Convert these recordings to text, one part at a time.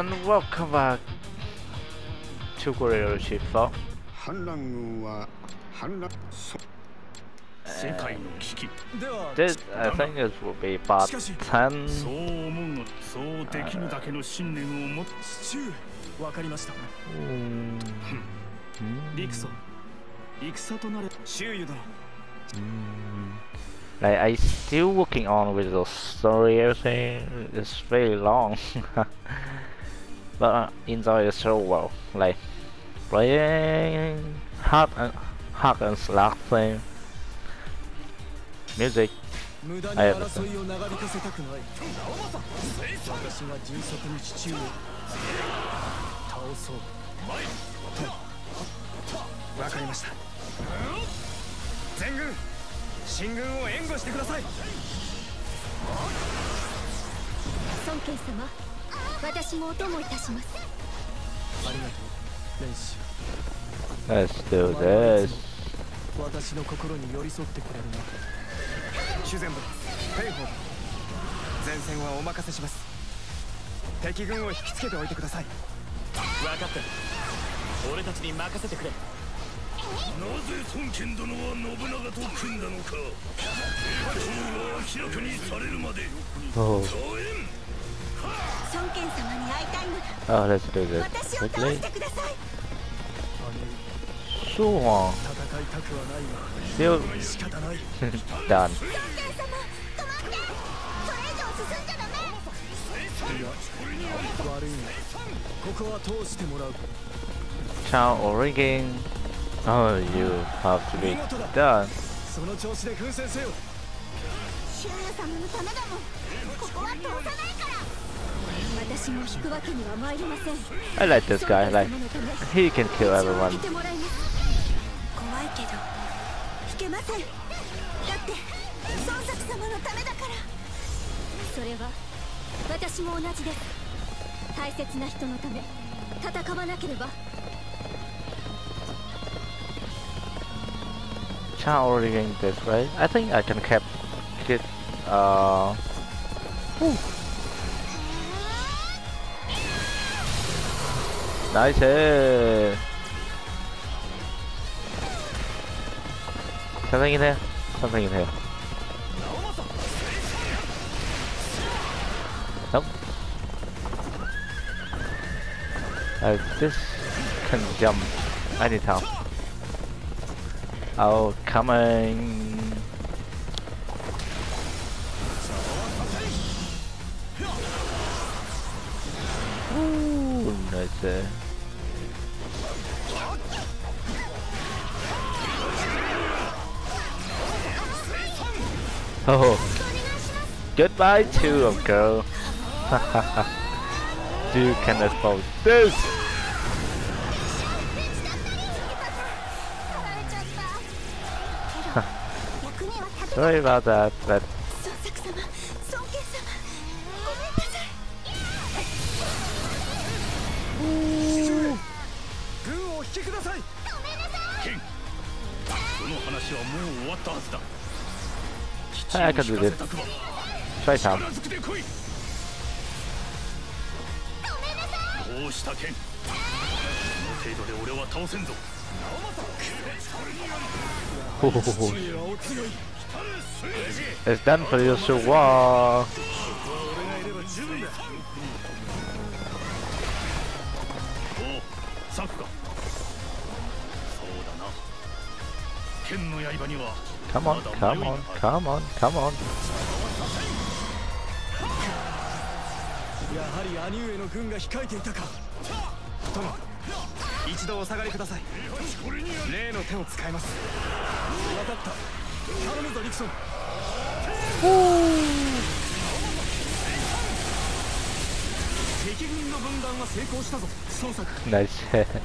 and welcome back to Gorilla Shifa. This, I think this will be part 10. Like, I still working on with the story. Everything it's very long, but I enjoy it so well. Like playing hard and slack thing, music. I understand. Let's do this. Oh, let's do this quickly. Sure. Still done. Chao Origin. Oh, you have to be done. I like this guy, like, he can kill everyone. Chao Origin this way. I think I can keep it. Nice hit. Something in here. Something in here. Nope. This can jump anytime. Oh, coming. Ooh, nice. Oh, goodbye to a girl. You can expose this. Sorry about that, but I can do this. Try time. It's done for you, so wow. Come on, come on, come on, come on. Nice.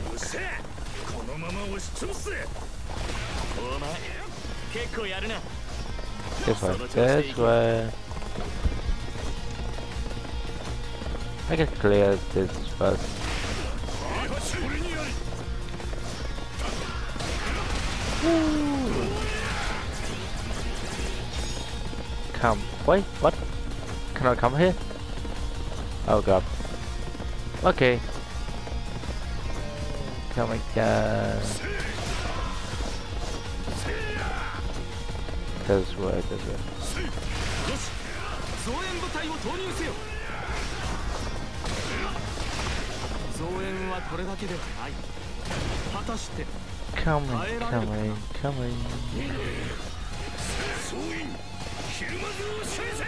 This way, this way. I can clear this first. Come, wait, what? Can I come here? Oh god. Okay. Coming down. This way, this way. 増援部隊を投入せよ。増援はこれだけではない。果たして Coming, coming, coming. 総員ヒルマズを示せ。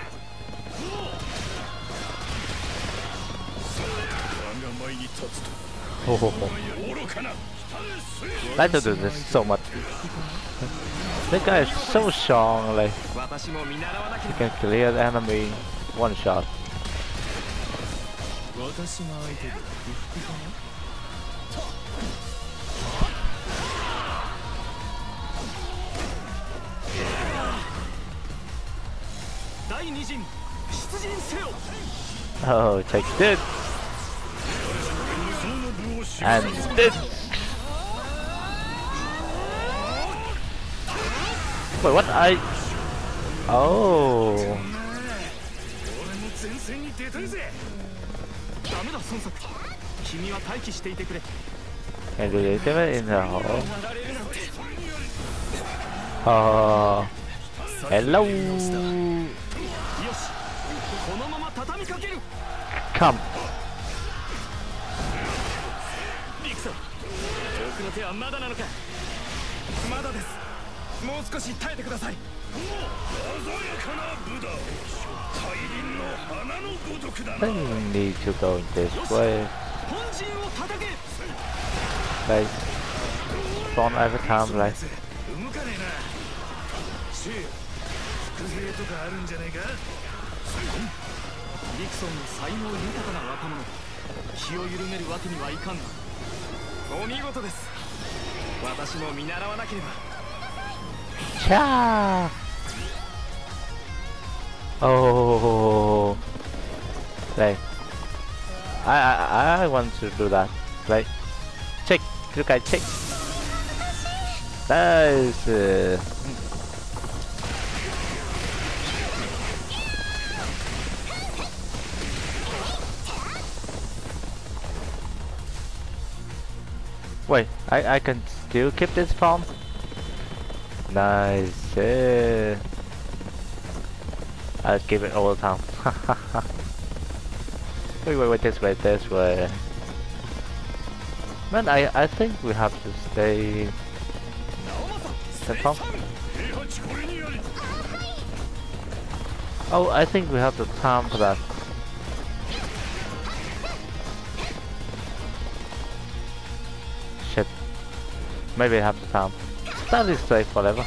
我が前に立つと Oh, 愚かな。 I don't do this so much. That guy is so strong, like 私も見習わなけ he れば。 can clear the enemy one shot. 私が相手で不服かな。第二陣出陣せよ。 Oh, take this その部を示せ。 and this. Wait, what? Oh. 俺も前線に出てるぜ。ダメだ孫作。君は待機していてくれ。 Can do this in the hole. やられるなんて。 Oh. Hello. よし。このまま畳みかける。 Come. リクさん、僕の手はまだなのか。まだです。もう少し耐えてください。鮮やかな武だ。大輪の花のごとくだ I な。 need to go this way. 本陣を叩け。 Like spawn every time, like 動かねえな。シュー、複製とかあるんじゃねえか。リクソンの才能豊かな若者。気を緩めるわけにはいかんな。お見事です。私も見習わなければ。 Cha. Oh. Like I want to do that. Like check. Look at check. Nice. Wait, I can still keep this farm? Nice. I'll keep it all the time. wait, this way. Man, I think we have to stay that farm. Oh, I think we have the time for that. Shit. Maybe I have the time. That is safe, whatever.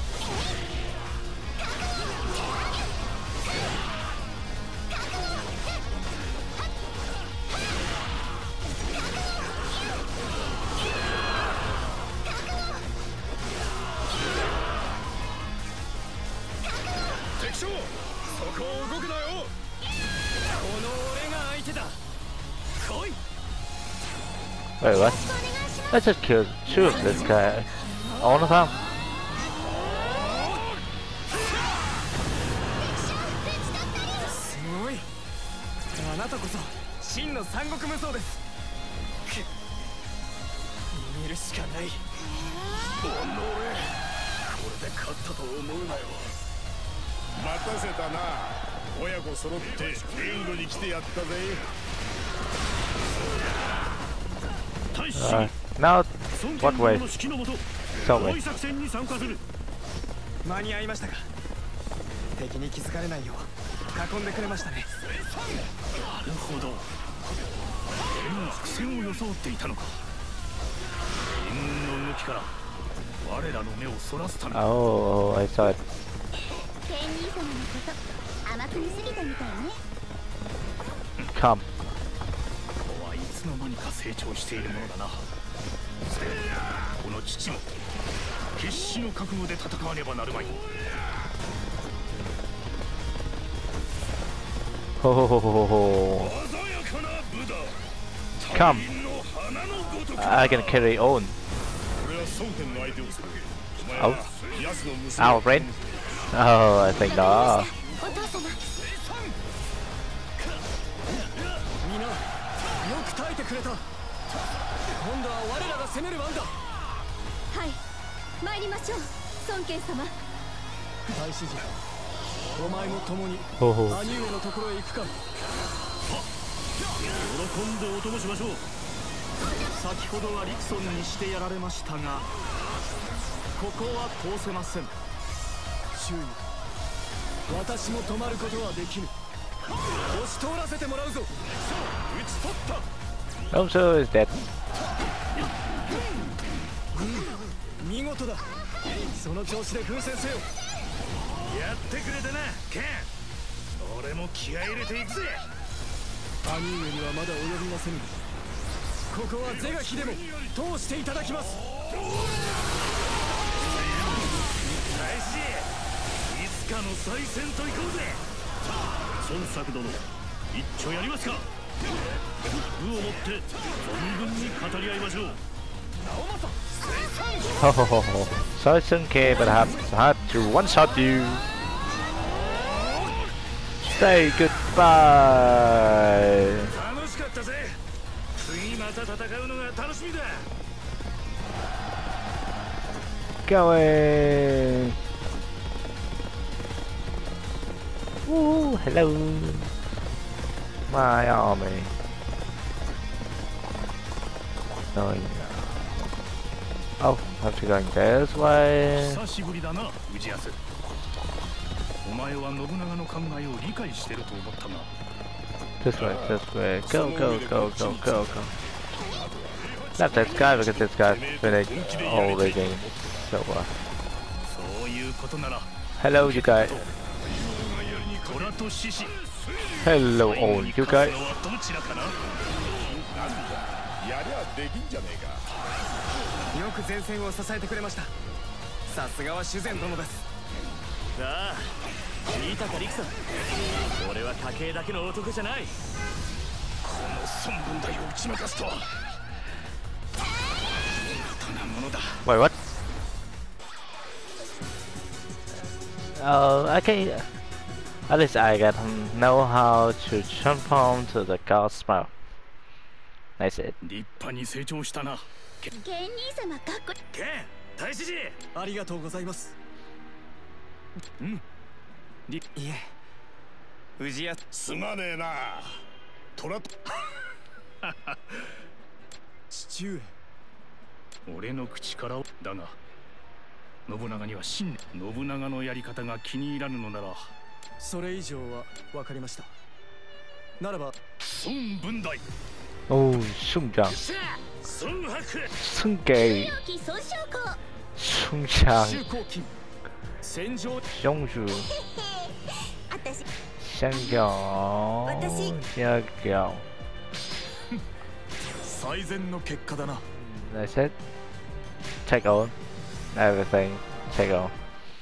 Wait, what? Let's just kill two of this guy. All of them? すごい。あなたこそ真の三国無双です。逃げるしかない。これで勝ったと思うなよ。 待たせたな。親子揃って援護に来てやったぜ。 Now, what way? Tell me. 間に合いましたか。敵に気づかれないよう囲んでくれましたね。なるほど。俺の伏線を装っていたのか。援軍の動きから我らの目をそらすため。 Oh, I saw it. ケン兄様のこと甘く見すぎたみたいね。 Come. 子はいつの間にか成長しているものだな。この父も決死の覚悟で戦わねばなるまい。 Ho ho ho ho ho. 鮮やかな武だ。 Come. の花のごとく。 I can carry on. 俺は孫権の相手をする。お前 Oh. は奴の娘。 Our friend? Oh, I think not. お父様。 皆く耐えてくれた。今度は我らが攻める番だ。 はい参りましょう孫権様。 大使陣、お前も共にほうほう。 兄上のところへ行くか。喜んでお供しましょう。先ほどはリクソンにしてやられましたが、ここは通せません。周囲、私も止まることはできぬ。押し通らせてもらうぞ。討ち取った。 Also is dead. 見事だ。その調子で奮戦せよ。 やってくれたなケン。俺も気合い入れていくぜ。 兄上にはまだ及びませぬ。ここは是が非でも通していただきます。 大使、いつかの再戦と行こうぜ。孫作殿、一丁やりますか。武をもって存分に語り合いましょう。 Ho ho ho ho. So Sunke, but I had to one shot you. Say goodbye. 楽しかったぜ。次また戦うのが楽しみだ。 Going. Ooh, hello. My army. Going. Oh, have to go this way. 久しぶりだな、氏康。お前は信長の考えを理解してると思ったが。 This way, this way. Go, go, go, go, go, go. Not this guy because this guy finished all the games. So, そういうことなら。 hello, you guys. 虎と獅子。 Hello, all you guys. どちらかな。 やりゃできんじゃねえか。 よく前線を支えてくれました。さすがは修善殿です。ああ、聞いたかリクさん。俺は家系だけの男じゃない。 この孫文大を打ち負かすとは。見事なものだ。 Wait, what? Oh, okay. At least I get know how to transform to the god's mouth. That's it. 立派に成長したな。 ケン兄様かっこケン、大使寺。 ありがとうございます。うん。いえ、氏康。 すまねえな。虎と。 父上。 俺の口からだが。信長には信念。信長のやり方が気に入らぬのなら。 それ以上は分かりました。ならば孫文大。 Oh, Sungjang. 孫伯。 Sungay. 強き孫将校 Sungjang. 中高金戦場。 Xiongju. 私 Xiangyang. Xiangyang. 最善の結果だな。 That's it. Take on everything. Take on.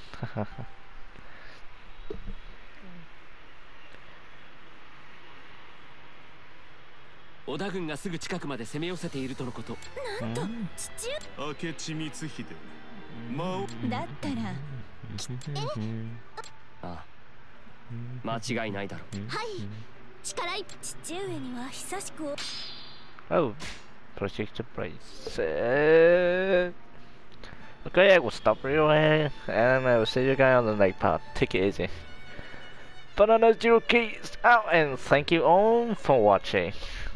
織田軍がすぐ近くまで攻め寄せているとのこと。 なんと父明智光秀。 だったらああ、間違いないだろう。 はい力い父上には久しく Oh, projector brace. Okay, I will stop real here, and I will see you guys on the next part. Take it easy. Banana Zero Keys out, and thank you all for watching.